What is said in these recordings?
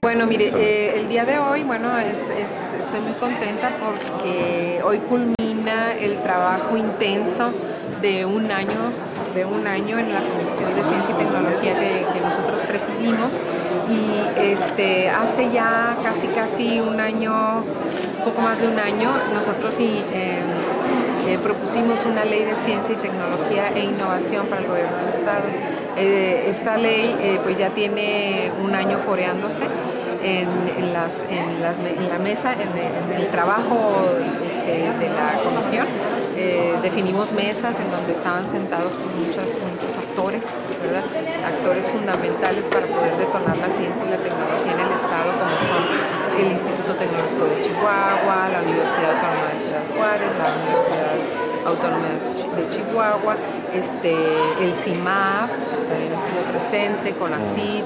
Bueno, mire, el día de hoy, bueno, estoy muy contenta porque hoy culmina el trabajo intenso de un año en la Comisión de Ciencia y Tecnología que nosotros presidimos, y hace ya casi un año, poco más de un año, nosotros propusimos una ley de ciencia y tecnología e innovación para el gobierno del estado. Esta ley pues ya tiene un año foreándose en la mesa, en el trabajo de la comisión. Definimos mesas en donde estaban sentados pues, muchos actores, ¿verdad? Actores fundamentales para poder detonar la ciencia y la tecnología en el estado, como son el Instituto Tecnológico de Chihuahua, la Universidad Autónoma de Ciudad Juárez, la Universidad Autónoma de Chihuahua, el CIMAB también estuvo presente, con la CID,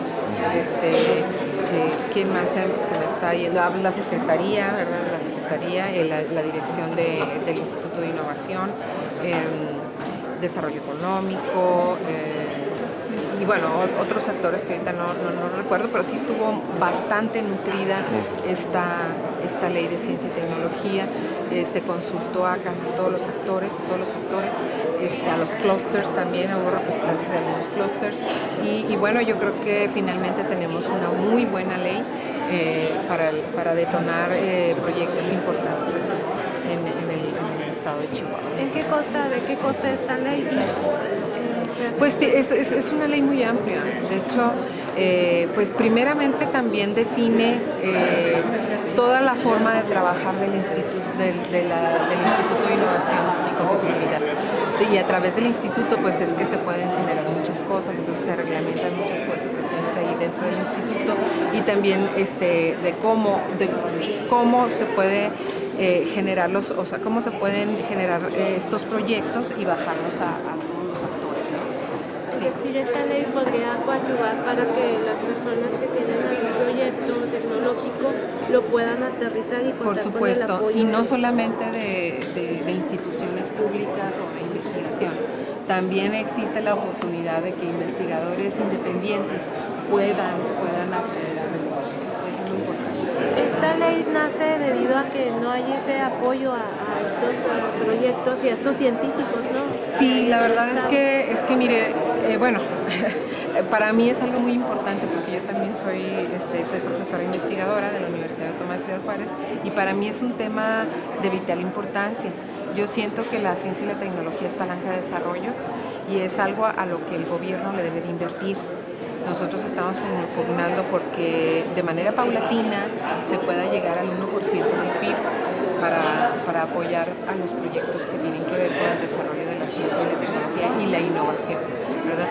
¿quién más se me está yendo? La Secretaría, ¿verdad? La Secretaría, la dirección del Instituto de Innovación, Desarrollo Económico, y bueno, otros actores que ahorita no recuerdo, pero sí estuvo bastante nutrida esta ley de ciencia y tecnología. Se consultó a casi todos los actores, a los clústeres también, hubo representantes de algunos clústeres, y bueno, yo creo que finalmente tenemos una muy buena ley para detonar proyectos importantes en el estado de Chihuahua. ¿De qué consta esta ley? Pues es una ley muy amplia. De hecho, pues primeramente también define toda la forma de trabajar del Instituto de Innovación y Competitividad. Y a través del instituto pues es que se pueden generar muchas cosas, entonces se reglamentan muchas cuestiones ahí dentro del instituto, y también de cómo se puede cómo se pueden generar estos proyectos y bajarlos a todos los actores, ¿no? Sí. Es decir, esta ley podría coadyuvar para que las personas que tienen algún proyecto tecnológico lo puedan aterrizar y contar por supuesto, con el apoyo. Y no solamente de instituciones públicas o de investigación. También existe la oportunidad de que investigadores independientes puedan acceder a recursos. Eso es muy importante. Esta ley nace debido a que no hay ese apoyo a estos proyectos y a estos científicos, ¿no? Sí, la verdad es que mire, bueno, para mí es algo muy importante porque yo también soy profesora investigadora de la Universidad Autónoma de Ciudad Juárez, y para mí es un tema de vital importancia. Yo siento que la ciencia y la tecnología es palanca de desarrollo y es algo a lo que el gobierno le debe de invertir. Nosotros estamos pugnando porque de manera paulatina se pueda llegar al 1% del PIB para apoyar a los proyectos que tienen que ver con el desarrollo de la ciencia y la tecnología y la innovación, ¿verdad?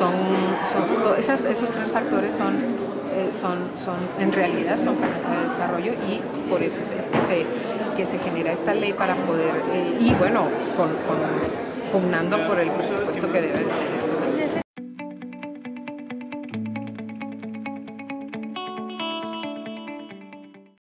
Esos tres factores en realidad son palanca de desarrollo, y por eso es que se genera esta ley para poder, y bueno, pugnando por el presupuesto que debe de tener.